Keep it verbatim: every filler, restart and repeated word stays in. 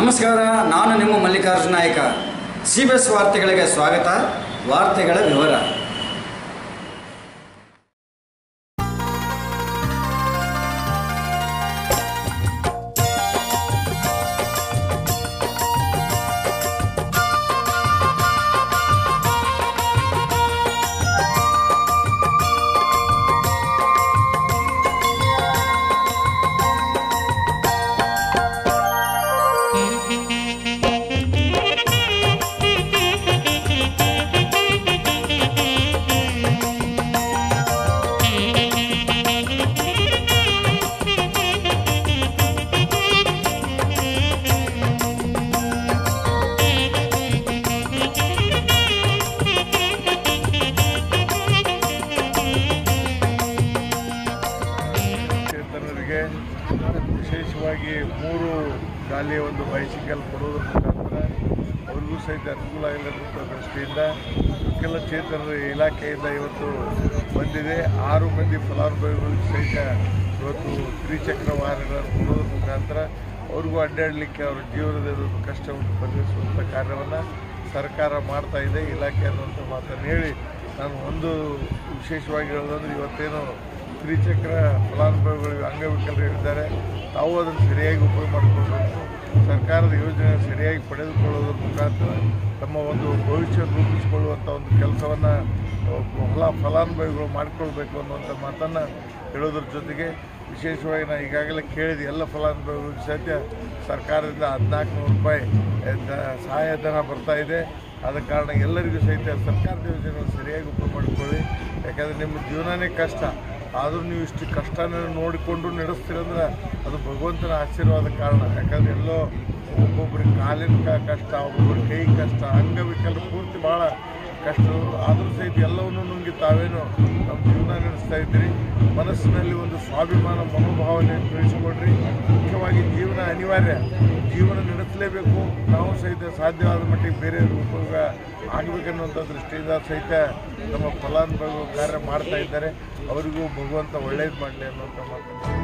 ನಮಸ್ಕಾರ, ನಾನು ನಿಮ್ಮ ಮಲ್ಲಿಕಾರ್ಜುನ ನಾಯಕ. ಸಿ ಬಿ ಎಸ್ ವಾರ್ತೆಗಳಿಗೆ ಸ್ವಾಗತ. ವಾರ್ತೆಗಳ ವಿವರ. ವಿಶೇಷವಾಗಿ ಮೂರು ಗಾಲಿಯ ಒಂದು ಬೈಸಿಕಲ್ ಕೊಡುವುದರ ಮುಖಾಂತರ ಅವ್ರಿಗೂ ಸಹಿತ ಅನುಕೂಲ ಆಗಿಲ್ಲದಂಥ ದೃಷ್ಟಿಯಿಂದ ವಿಕಲಚೇತನರ ಇಲಾಖೆಯಿಂದ ಇವತ್ತು ಬಂದಿದೆ. ಆರು ಮಂದಿ ಫಲಾನುಭವಿಗಳಿಗೆ ಸಹಿತ ಇವತ್ತು ತ್ರಿಚಕ್ರ ವಾಹನಗಳನ್ನು ಕೊಡುವುದರ ಮುಖಾಂತರ ಅವ್ರಿಗೂ ಅಡ್ಡಾಡಲಿಕ್ಕೆ ಅವರ ಜೀವನದ ಕಷ್ಟವನ್ನು ಪರಿಹರಿಸುವಂಥ ಕಾರ್ಯವನ್ನು ಸರ್ಕಾರ ಮಾಡ್ತಾ ಇದೆ, ಇಲಾಖೆ ಅನ್ನುವಂಥ ಮಾತನ್ನು ಹೇಳಿ ನಾನು ಒಂದು ವಿಶೇಷವಾಗಿ ಹೇಳೋದಂದ್ರೆ ಇವತ್ತೇನು ತ್ರಿಚಕ್ರ ಫಲಾನುಭವಿಗಳಿಗೆ ಅಂಗವಿಕಲರು ಹೇಳಿದ್ದಾರೆ, ತಾವು ಅದನ್ನು ಸರಿಯಾಗಿ ಉಪಯೋಗ ಮಾಡಿಕೊಳ್ಬೇಕು. ಸರ್ಕಾರದ ಯೋಜನೆ ಸರಿಯಾಗಿ ಪಡೆದುಕೊಳ್ಳೋದ್ರ ಮುಖಾಂತರ ತಮ್ಮ ಒಂದು ಭವಿಷ್ಯ ರೂಪಿಸಿಕೊಳ್ಳುವಂಥ ಒಂದು ಕೆಲಸವನ್ನು ಫಲ ಫಲಾನುಭವಿಗಳು ಮಾಡಿಕೊಳ್ಬೇಕು ಅನ್ನುವಂಥ ಮಾತನ್ನು ಹೇಳೋದ್ರ ಜೊತೆಗೆ ವಿಶೇಷವಾಗಿ ನಾನು ಈಗಾಗಲೇ ಕೇಳಿದೆ, ಎಲ್ಲ ಫಲಾನುಭವಿಗಳಿಗೆ ಸಹಿತ ಸರ್ಕಾರದಿಂದ ಹದಿನಾಲ್ಕು ನೂರು ರೂಪಾಯಿ ಸಹಾಯಧನ ಬರ್ತಾ ಇದೆ. ಆದ ಕಾರಣ ಎಲ್ಲರಿಗೂ ಸಹಿತ ಸರ್ಕಾರದ ಯೋಜನೆಯನ್ನು ಸರಿಯಾಗಿ ಉಪಯೋಗ ಮಾಡಿಕೊಳ್ಳಿ. ಯಾಕಂದರೆ ನಿಮ್ಮ ಜೀವನನೇ ಕಷ್ಟ, ಆದರೂ ನೀವು ಇಷ್ಟು ಕಷ್ಟನ ನೋಡಿಕೊಂಡು ನಡೆಸ್ತೀರಂದ್ರೆ ಅದು ಭಗವಂತನ ಆಶೀರ್ವಾದ ಕಾರಣ. ಯಾಕಂದರೆ ಎಲ್ಲೋ ಒಬ್ಬೊಬ್ಬರಿಗೆ ಕಾಲಿನ ಕಷ್ಟ, ಒಬ್ಬೊಬ್ಬರ ಕೈ ಕಷ್ಟ, ಅಂಗವಿಕಲರು ಪೂರ್ತಿ ಭಾಳ ಕಷ್ಟ. ಆದರೂ ಸಹಿತ ಎಲ್ಲವನ್ನೂ ನುಂಗಿ ತಾವೇನು ನಮ್ಮ ಜೀವನ ನಡೆಸ್ತಾ ಇದ್ದೀರಿ. ಮನಸ್ಸಿನಲ್ಲಿ ಒಂದು ಸ್ವಾಭಿಮಾನ ಮನೋಭಾವನೆಯನ್ನು ಬೆಳೆಸಿಕೊಡ್ರಿ. ಮುಖ್ಯವಾಗಿ ಜೀವನ ಅನಿವಾರ್ಯ, ಜೀವನ ನಡೆಸಲೇಬೇಕು. ನಾವು ಸಹಿತ ಸಾಧ್ಯವಾದ ಮಟ್ಟಿಗೆ ಬೇರೆಯವ್ರಿಗೆ ಉಪಯೋಗ ಆಗಬೇಕನ್ನುವಂಥ ದೃಷ್ಟಿಯಿಂದ ಸಹಿತ ನಮ್ಮ ಫಲಾನುಭವಿಗಳು ಕಾರ್ಯ ಮಾಡ್ತಾ ಇದ್ದಾರೆ. ಅವರಿಗೂ ಭಗವಂತ ಒಳ್ಳೇದು ಮಾಡಲಿ ಅನ್ನುವಂಥ ಮಾತನ್ನು